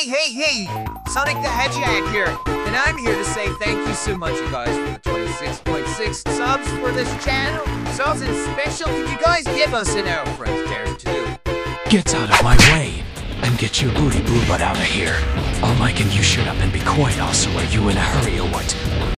Hey! Sonic the Hedgehog here, and I'm here to say thank you so much, you guys, for the 26.6 subs for this channel. Something special, can you guys give us an Our Friends Dare to do? Get out of my way, and get your booty boo butt out of here. All Mike and you shut up and be quiet also, are you in a hurry or what?